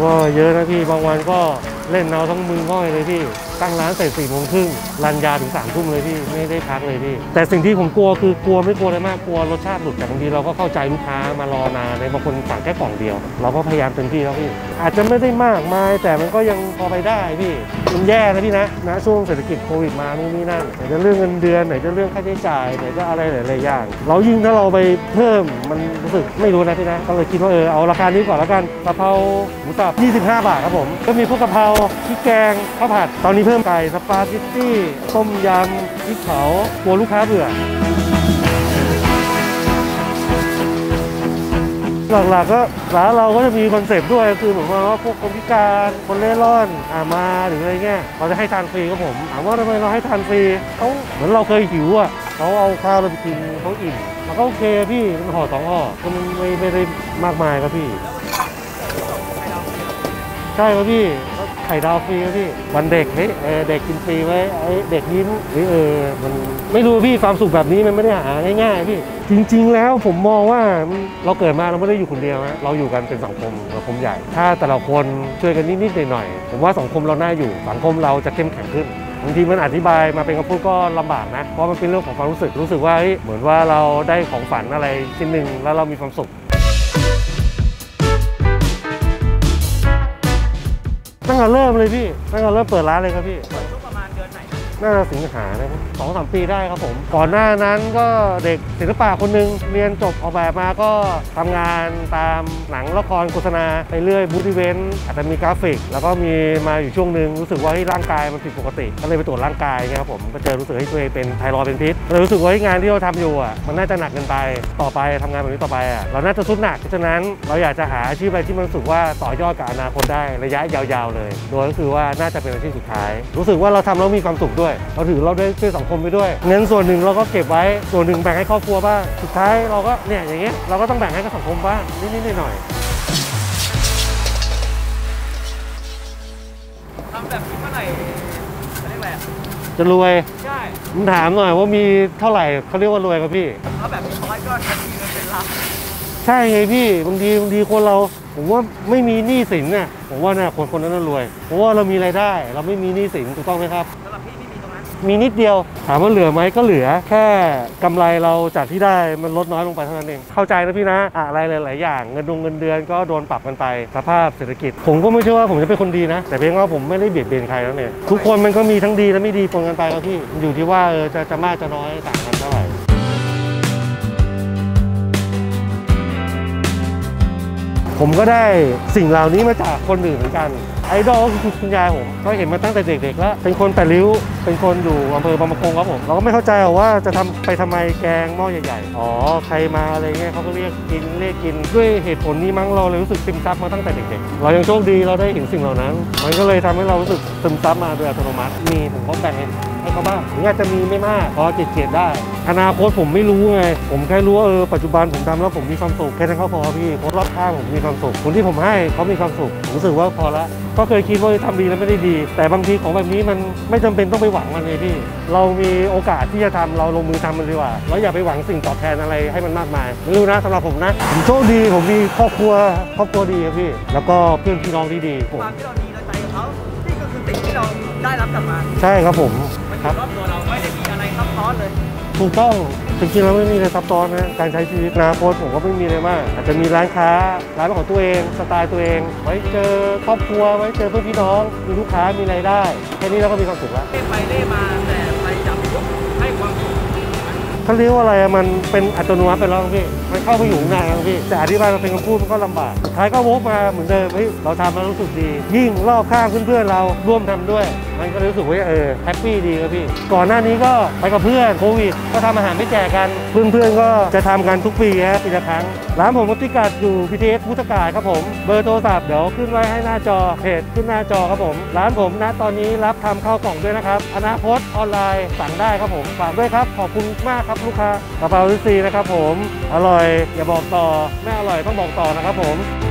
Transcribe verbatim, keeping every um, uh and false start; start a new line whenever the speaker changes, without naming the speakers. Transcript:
ก็เยอะนะพี่บางวันก็เล่นเอาทั้งมือง่อยเลยพี่ตั้งร้านเสร็จสี่โมงครึ่งรันยาถึงสามทุ่มเลยพี่ไม่ได้พักเลยพี่แต่สิ่งที่ผมกลัวคือกลัวไม่กลัวอะไรมากกลัวรสชาติหลุดแต่บางทีเราก็เข้าใจลูกค้ามารอนานในบางคนสั่งแค่กล่องเดียวเราก็พยายามเต็มที่แล้วพี่อาจจะไม่ได้มากมายแต่มันก็ยังพอไปได้พี่มันแย่นะพี่นะนะช่วงเศรษฐกิจโควิดมานู่นนี่นั่นไหนจะเรื่องเงินเดือนไหนจะเรื่องค่าใช้จ่ายไหนจะอะไรหลายๆอย่างเรายิ่งถ้าเราไปเพิ่มมันรู้สึกไม่รู้นะพี่นะก็เลยคิดว่าเออเอาราคานี้ก่อนแล้วกันกะเพราหมูสับยี่สิบห้าบาทครับผมก็มีพวกกะเพราพริกแกงข้าวผัดตอนนี้เพิ่มไก่สปาเกตตี้ต้มยำพริกเผากลัวลูกค้าเบื่อหลักๆก็ร้านเราก็จะมีคอนเซปต์ด้วยคือเหมือนว่าพวกคนพิการคนเล่ร่อนอามาหรืออะไรเงี้ยเราจะให้ทานฟรีครับผมถามว่าทำไมเราให้ทานฟรีเขาเหมือนเราเคยหิวอ่ะเขาเอาข้าวเราไปกินเขาอิ่มแล้วก็โอเคพี่มันห่อสองห่อก็มันไม่ไม่ได้มากมายครับพี่ใช่ครับพี่ไข่ดาวฟรีครับพี่วันเด็กเฮ้ยเด็กกินฟรีไว้ไอ้เด็กยิ้มเฮ้ยเออมันไม่รู้พี่ความสุขแบบนี้มันไม่ได้หาง่ายๆพี่จริงๆแล้วผมมองว่าเราเกิดมาเราไม่ได้อยู่คนเดียวนะเราอยู่กันเป็นสังคมสังคมใหญ่ถ้าแต่ละคนช่วยกันนิดๆหน่อยๆผมว่าสังคมเราน่าอยู่สังคมเราจะเข้มแข็งขึ้นบางทีมันอธิบายมาเป็นคำพูดก็ลำบากนะเพราะมันเป็นเรื่องของความรู้สึกรู้สึกว่าเหมือนว่าเราได้ของฝันอะไรชิ้นหนึ่งแล้วเรามีความสุขตั้งแต่เริ่มเลยพี่ตั้งแต่เริ่มเปิดร้านเลยครับพี่ช่วงประมาณเดือนไหนน่าจะสิงหาเนี่ยสองสามปีได้ครับผมก่อนหน้านั้นก็เด็กศิลปะคนหนึ่งเรียนจบออกแบบมาก็ทำงานตามหนังละครโฆษณาไปเรื่อยบูธอีเวนต์อาจจะมีกราฟิกแล้วก็มีมาอยู่ช่วงหนึ่งรู้สึกว่าร่างกายมันผิดปกติก็เลยไปตรวจร่างกายครับผมก็เจอรู้สึกให้ตัวเองเป็นไทรอยด์เป็นพิษเลยรู้สึกว่างานที่เราทำอยู่อ่ะมันน่าจะหนักเกินไปต่อไปทำงานแบบนี้ต่อไปอ่ะเราน่าจะสุดหนักเพราะฉะนั้นเราอยากจะหาอาชีพอะไรที่มันรู้สึกว่าต่อยอดกับอนาคตได้ระยะยาวๆเลยโดยก็คือว่าน่าจะเป็นอาชีพสุดท้ายรู้สึกว่าเราทำแล้วมีความสุขด้วยเราถือเราได้ช่วยสังคมไปด้วยเงินส่วนหนึ่งเราก็เก็บไว้ส่วนหนึ่งแบ่งให้ครอบครัวบ้างสุดท้ายเราก็เนี่ยอย่างเงี้ยเราก็ต้องแบ่งให้กับสังคมบ้างนิดๆหน่อย
ๆทำแบบนี้เมื่อไหร่จะได้แบบ
จะรวย
ใช่
ผมถามหน่อยว่ามีเท่าไหร่เขาเรียกว่ารวยครับพี่
ถ้าแบบมีน้อยก็จะมีเงินเป็นล้าน
ใช่ไงพี่บางทีบางทีคนเราผมว่าไม่มีหนี้สินน่ะผมว่าน่ะคนคนนั้นน่ารวยเพราะว่าเรามีรายได้เราไม่มีหนี้สินถูกต้องไหมครับ
สำหรับพี่ไม่มีตรงนั้น
มีนิดเดียวถามว่าเหลือไหมก็เหลือแค่กำไรเราจากที่ได้มันลดน้อยลงไปเท่านั้นเองเข้าใจนะพี่นะอะไรหลายๆอย่างเงินดงเงินเดือนก็โดนปรับกันไปสภาพเศรษฐกิจผมก็ไม่เชื่อว่าผมจะเป็นคนดีนะแต่เพียงว่าผมไม่ได้เบียดเบียนใครแล้วเนี่ยทุกคนมันก็มีทั้งดีและไม่ดีปนกันไปครับพี่อยู่ที่ว่าเออจะจะมากจะน้อยต่างกันเท่าไหร่ผมก็ได้สิ่งเหล่านี้มาจากคนอื่นเหมือนกันไอดอลก็คือคุณยายผมก็เห็นมาตั้งแต่เด็กๆแล้วเป็นคนแปดริ้วเป็นคนอยู่อำเภอบางปะกงครับผมเราก็ไม่เข้าใจว่าจะทำไปทำไมแกงหม้อใหญ่ๆอ๋อใครมาอะไรเงี้ยเขาก็เรียกกินเรียกกินด้วยเหตุผลนี้มั้งเราเลยรู้สึกซึมซับมาตั้งแต่เด็กๆเรายังโชคดีเราได้เห็นสิ่งเหล่านั้นมันก็เลยทำให้เรารู้สึกซึมซับมาโดยอัตโนมัติมีผมก็แบ่งให้เขาบ้างถึงอาจจะมีไม่มากพอเจียดได้อนาคตผมไม่รู้ไงผมแค่รู้ว่าเออปัจจุบันผมทำแล้วผมมีความสุขแค่นั้นก็พอพี่คนรอบข้างผมมีความสุขคนที่ผมให้เขามีความสุขรู้สึกว่าพอละก็เคยคิดว่าทำดีแล้วไม่ได้ดีแต่บางทีของแบบนี้มันไม่จำเป็นต้องไปหวังมันเลยพี่เรามีโอกาสที่จะทำเราลงมือทำมันดีกว่าเราอย่าไปหวังสิ่งตอบแทนอะไรให้มันมากมายไม่รู้นะสำหรับผมนะผมโชคดีผมมีครอบครัวครอบครัวดีครับพี่แล้วก็เพื่อนพี่น้องที่ดีผม
ความที่เราดีเราใจกับเขานี่ก็คือสิ่งที่เราได้รับกลับมา
ใช่ครับผม
ครับรอบตัวเราไม่ได้มีอะไรซับซ้อนเลย
ถูกต้องจริงๆแล้วไม่มีอะไรซับซ้อนนะการใช้ชีวิตอนาคตผมก็ไม่มีอะไรมากอาจจะมีร้านค้าร้านของตัวเองสไตล์ตัวเองไว้เจอครอบครัวไว้เจอเพื่อนพี่น้องมีลูกค้ามีรายได้แค่นี้เราก็มีความสุขแล้ว
เล่ไปเล่มาแต่ไปจับยุกให้ความสุข
เขาเรียกว่าอะไรมันเป็นอัตโนมัติไปแล้วพี่มันเข้าไปอยู่ในแล้วพี่แต่อธิบายมันเป็นคำพูดมันก็ลำบากสุดท้ายก็วกมาเหมือนเดิมเฮ้ยเราทำแล้วรู้สึกดียิ่งรอบข้างเพื่อนๆเราร่วมทำด้วยมันก็รู้สึกว่าเออแฮปปี้ดีครับพี่ก่อนหน้านี้ก็ไปกับเพื่อนโควิดก็ทำอาหารไม่แจกกันเพื่อนๆก็จะทำกันทุกปีฮะปีละครั้งร้านผมพิกัดอยู่ พี ที เอส พุทธกาลครับผมเบอร์โทรศัพท์เดี๋ยวขึ้นไว้ให้หน้าจอเพจขึ้นหน้าจอครับผมร้านผมนะตอนนี้รับทำข้าวกล่องด้วยนะครับอนาคตออนไลน์สั่งได้ครับผมฝากด้วยครับขอบคุณมากครับลูกค้ากระเป๋าซีนะครับผมอร่อยอย่าบอกต่อไม่อร่อยต้องบอกต่อนะครับผม